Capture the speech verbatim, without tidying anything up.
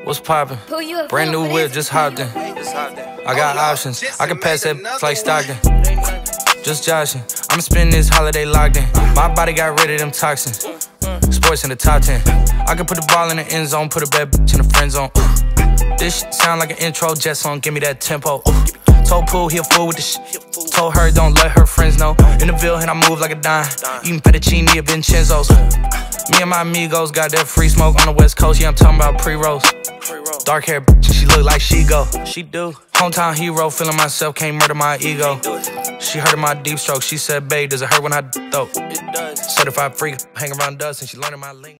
What's poppin'? Brand new whip, just hopped in. I got options, I can pass that like Stockton. Just joshing, I'ma spend this holiday locked in. My body got rid of them toxins. Sports in the top ten. I can put the ball in the end zone, put a bad bitch in the friend zone. This shit sound like an intro jet song, give me that tempo. Told Pooh he a fool with the shit. Told her don't let her friends know. In the Ville and I move like a dime. Eating fettuccine at Vincenzo's. Me and my amigos got that free smoke on the West Coast. Yeah, I'm talking about pre-rolls. Dark hair bitch, she look like she go. She do. Hometown hero, feeling myself, can't murder my ego. She heard of my deep stroke. She said, babe, does it hurt when I throw? It does. Certified freak, hang around dust and she learning my link.